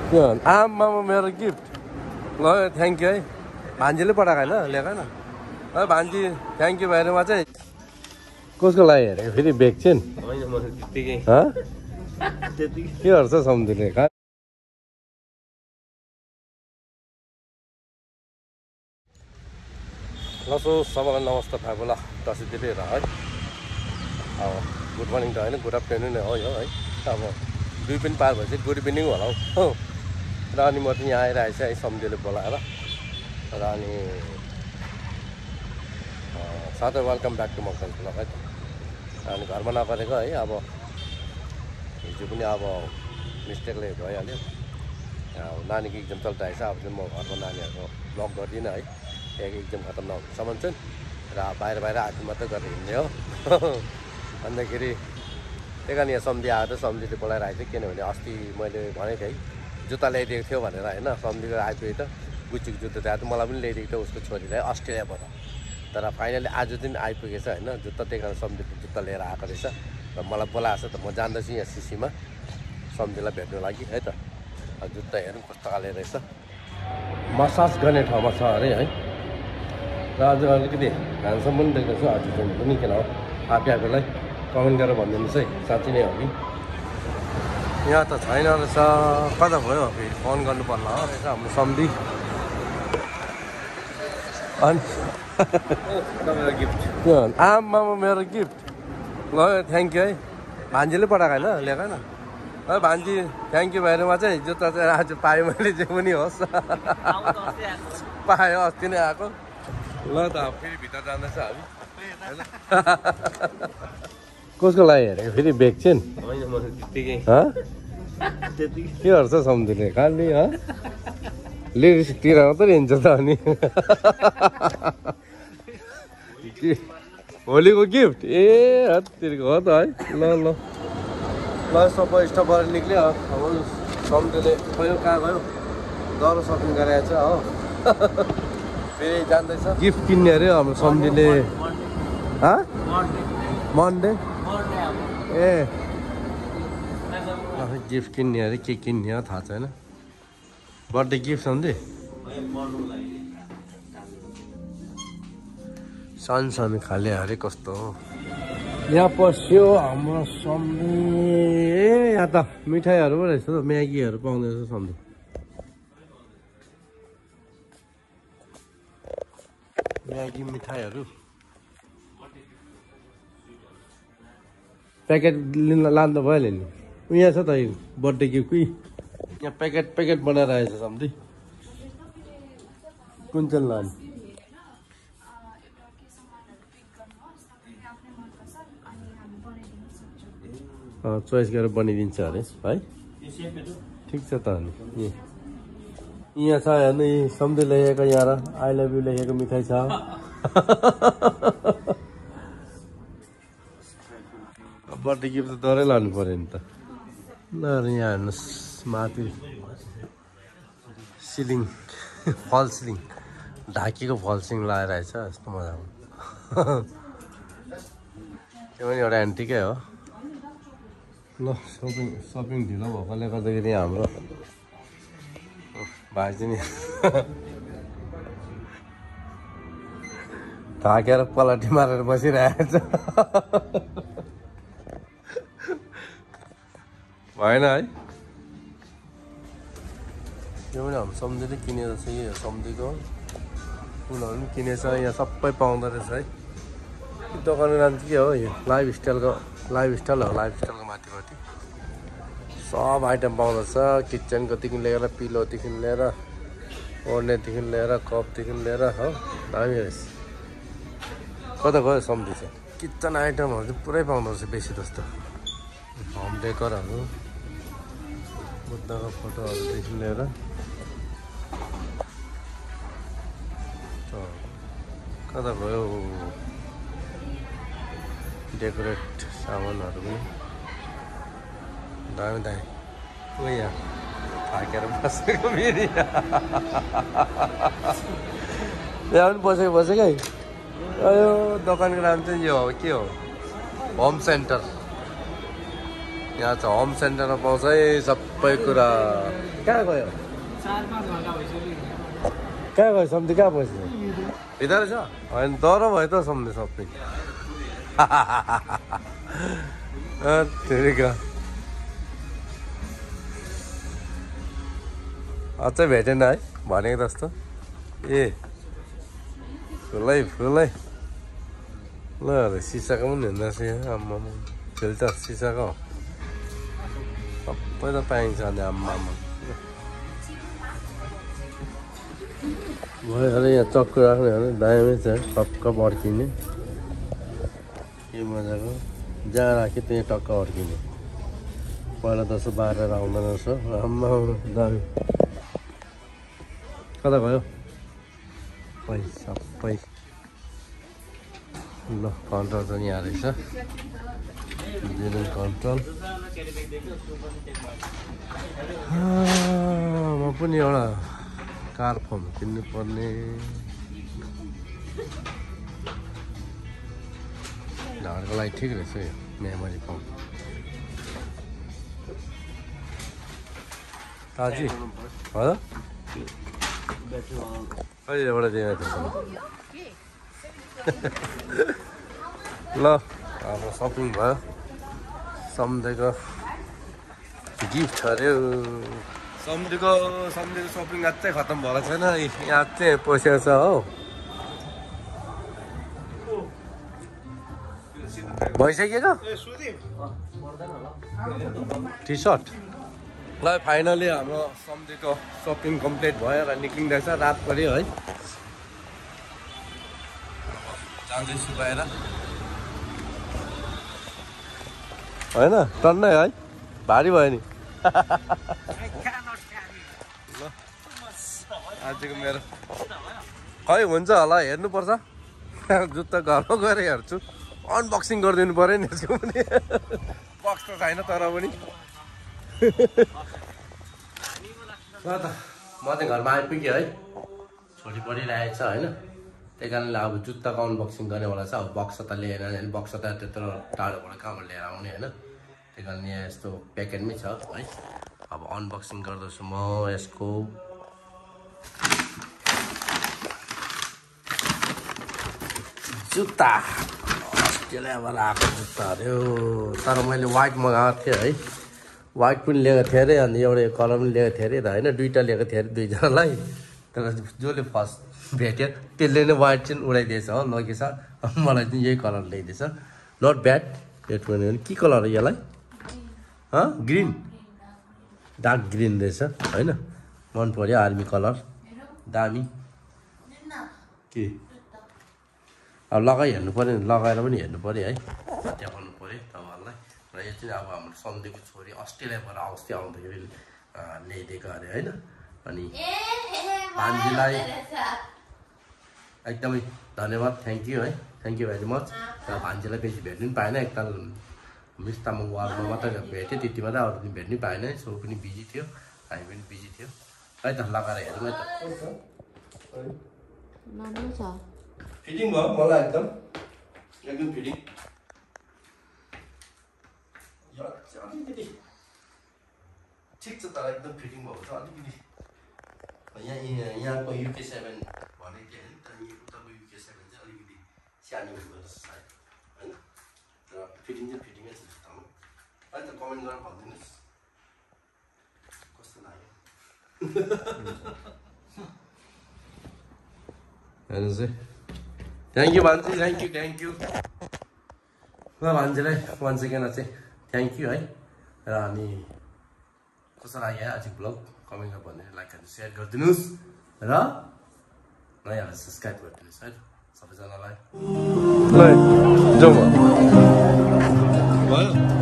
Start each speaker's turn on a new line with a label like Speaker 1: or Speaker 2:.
Speaker 1: आमा मेरो गिफ्ट ल थ्याङ्क यू है भान्जीले पठाएको होइन ल्याएको होइन है भान्जी थ्याङ्क यू भएरमा चाहिँ कसको लागि हेरेको फेरि बेग चाहिँ के गर्छ सम्झिने ल सो सबैलाई नमस्ते भाइ बोला दसैँतिर हेर है अब गुड मर्निङ त होइन गुड आफ्टरनुन हो यो है अब दुई पनि पार भएपछि गुड इभिनिङ होला हौ र अनि म चाहिँ यहाँ आइरहेको छु है सम्झिले बोलाएर र अनि साथै वेलकम ब्याक टु मकल ब्लग है अनि घरमा नगरेको है अब हिजो पनि अब मिस्टेकले भइहाल्यो नानीको इक्जाम चलिरहेको छ अब चाहिँ म घरमा नानीहरूको ब्लग गर्दिनँ है एक्जाम खत्तम नहुनेसम्म चाहिँ र बाहिर आएको मात्रै गरेर हिँड्ने हो अन्तखेरि त्यही कारण यहाँ सम्झी आएर सम्झीले बोलाइरहेको थियो किनभने अस्ति मैले भनेको थिएँ जुत्ता ल्याइदिएको थियो भनेर होइन सम्झीको आइपुग्यो त गुच्चीको जुत्ता त्यहाँ त मलाई पनि ल्याइदिएको थियो उसको छोरीलाई अस्ट्रेलियाबाट तर फाइनली आज दिन आइपुगेछ होइन जुत्ता त्यही कारण सम्झीको जुत्ता लिएर आएको रहेछ र मलाई बोलाएको छ त म जान्दछु यहाँ सिसीमा सम्झीलाई भेट्नु लागि है त जुत्ता हेरौँ कस्तो खाले रहेछ मसाज गर्ने ठाउँमा छ अरे है र आज अलिकति ह्यान्डसम पनि देख्दैछु छु आज चाहिँ पनि किन हो आफैलाई कमेन्ट गरेर भनिदिनुहोस् है साँच्ची नै हो कि यहाँ त छैन रहेछ कता भयो फेरि फोन गर्नु पर्ला हो रहेछ हाम्रो सम्झी अनि तपाईँको गिफ्ट आमा मेरो गिफ्ट ल थ्याङ्क यू है भान्जीले पठाएको होइन ल्याएको होइन है भान्जी थ्याङ्क यू भएरमा चाहिँ जुत्ता चाहिँ आज पाएँ मैले जे पनि होस् पाएँ अस्ति नै आएको ल त अब फेरि भित्र जाँदैछ हामी होइन कसको लागि हेरेको फेरि बेग चाहिँ के गर्छ सम्झिने खालि लेडिसतिर मात्रै हिँड्छ त अनि होलीको गिफ्ट ए हत्तिरको हो त है ल ल ल सबै स्टपबाट निक्ल्यो अब सम्झिले गयो कहाँ गयो दरो सपिङ गरेको छ हो फेरि जान्दैछ गिफ्ट किन्ने अरे हाम्रो सम्झीले मन्डे ए गिफ्ट किन्ने अरे के किन्ने हो थाहा छैन बर्थडे गिफ्ट सम्झे सानो खाले अरे कस्तो हो यहाँ पस्यो हाम्रो सम्झी ए यहाँ त मिठाईहरू पो रहेछ त म्यागीहरू पाउँदैछ सम्झे म्यागी मिठाईहरू प्याकेट लिन लाँदा भइहाल्यो नि यहाँ छ त बर्थडे गिफ्ट यहाँ प्याकेट बनाएर आएछ सम्झी कुन चाहिँ लाने चोइस गरेर बनाइदिन्छ अरे है ठिक छ त अनि यहाँ छ हेर्नु सम्झी लेखेको यहाँ आई लभ यु लेखेको मिठाई छ बर्थडे गिफ्ट त डरै लानु पऱ्यो नि त ल यहाँ हेर्नुहोस् माथि सिलिङ फल सिलिङ ढाकीको फल सिलिङ लगाएर आएछ यस्तो मजाको त्यो पनि एउटा एन्टिकै हो ल सपिङ ढिलो भएकोले गर्दाखेरि हाम्रो भाइ चाहिँ नि ढाकेर पलाटी मारेर बसिरहेको छ भएन है यो पनि हाम्रो सम्झीले किनेको छ यो सम्झीको फुलहरू पनि किनेछ यहाँ सबै पाउँदो रहेछ है दोकानको नाम चाहिँ के हो यो लाइफस्टाइलको माथिपट्टि सब आइटम पाउँदछ किचनकोदेखि लिएर पिलोदेखि लिएर ओर्नेदेखि लिएर कपदेखि लिएर हो दामी रहेछ कता गयो सम्झी चाहिँ किचन आइटमहरू चाहिँ पुरै पाउँदो रहेछ बेसी जस्तो होम डेकोरहरू बुद्धको फोटोहरूदेखि लिएर कता गयो डेकोरेट सामानहरू पनि दामी ऊ यहाँ थाकेर बसेको फेरि यहाँ पनि बसेको है यो दोकानको नाम चाहिँ यो हो के हो होम सेन्टर यहाँ चाहिँ होम सेन्टरमा पाउँछ है सबै कुरा। कहाँ गयो? कहाँ गयो सम्धि? कहाँ बस्यो? भित्र छ? होइन डर भयो त सम्धि सबै। अझै भेटेन है भनेको जस्तो। ए फुलै फुलै ल सिसाको पनि हुँदो रहेछ। आम्मा फिल्टर सिसाको सबै त पाइन्छ अनि आम्मा भयो अरे यहाँ चक्कु राख्ने हो दामी छ टक्क अड्किने के मजाको जहाँ राख्यो त्यहीँ टक्क अड्किने पहिला त यसो बारेर आउँदैन रहेछ आम्मा दामी कता गयो सबै ल कन्ट्रोल चाहिँ यहाँ रहेछ कन्ट्रोल म पनि एउटा कार फोन किन्नु पर्ने घरको लागि ठिक रहेछ यो मेमोरी फोन ताजी हो कहिलेबाट दिएको ल अब सपिङ भयो सम्धेको गिफ्ट अरे सम्धेको सपिङ अझै खत्तम भएको छैन यहाँ चाहिँ पसेको छ हो भइसक्यो टी सर्ट ल फाइनली हाम्रो सम्धेको सपिङ कम्प्लिट भयो र निक्लिँदैछ रात पऱ्यो है जाँदैछु गएर होइन टन्नै है भारी भयो नि ल आजको मेरो खै हुन्छ होला हेर्नुपर्छ जुत्ता घरमा गएर हेर्छु अनबक्सिङ गरिदिनु पऱ्यो नि यसको पनि बक्स त छैन तर पनि ल त म चाहिँ घरमा आइपुगेँ है छोरी पढिरहेको छ होइन त्यही कारणले अब जुत्ताको अनबक्सिङ गर्नेवाला छ अब बक्स त लिएर बक्स त त्यत्रो टाढोबाट कहाँबाट लिएर आउने होइन त्यही कारण यहाँ यस्तो प्याकेटमै छ है अब अनबक्सिङ गर्दैछु म यसको जुत्ता अस्ट्रेलियाबाट आएको जुत्ता अरे तर मैले वाइट मगाएको थिएँ है वाइट पनि लिएको थिएँ अरे अनि एउटा कलर पनि लिएको थिएँ अरे त होइन दुइटा लिएको थिएँ अरे दुईजनालाई तर जसले फर्स्ट भेट्यो त्यसले नै वाइट चाहिँ उडाइदिएछ हो लगेछ मलाई चाहिँ यही कलर ल्याइदिएछ नट ब्याड रेड पनि के कलर हो यसलाई ग्रिन डार्क ग्रिन रहेछ होइन मन पऱ्यो आर्मी कलर दामी के अब लगाइ हेर्नु पऱ्यो लगाएर पनि हेर्नु पऱ्यो है देखाउनु पऱ्यो तपाईँहरूलाई र यो चाहिँ अब हाम्रो सम्धेको छोरी अस्ट्रेलियाबाट अस्ति आउँदाखेरि ल्याइदिएको अरे होइन अनि भान्जीलाई एकदमै धन्यवाद थ्याङ्क यू है थ्याङ्क यू भेरी मच र भान्जीलाई बेसी भेट्नु पनि पाएन एकताल मिस तामाङ वार्डमा मात्रै भेट्यो त्यति मात्रै अरू दिन भेट्नै पाएन सो पनि बिजी थियो हामी पनि बिजी थियो है त लगाएर हेरौँ है त फिटिङ भयो मलाई एकदम फिटिङ अलिकति ठिक छ तर एकदम फिटिङ भएको छ अलिकति यहाँको UK7 भनेको थिएँ होइन तर उताको UK7 चाहिँ अलिकति सानो हुँदो रहेछ सायद होइन र फिटिङ चाहिँ फिटिङै छ जुत्तामा है त कमेन्ट गरेर भनिदिनुहोस् कस्तो लाग्यो हेर्नुहोस् है थ्याङ्क यू भान्जी थ्याङ्क यू ल भान्जीलाई वान सेकेन्ड चाहिँ थ्याङ्क यू है र अनि कस्तो लाग्यो है आजको ब्लग कमेन्टमा भनेर लाइक अनि सेयर गरिदिनुहोस् र नयाँ सब्सक्राइब गरिदिनुहोस् है सबैजनालाई ल जाउँ भयो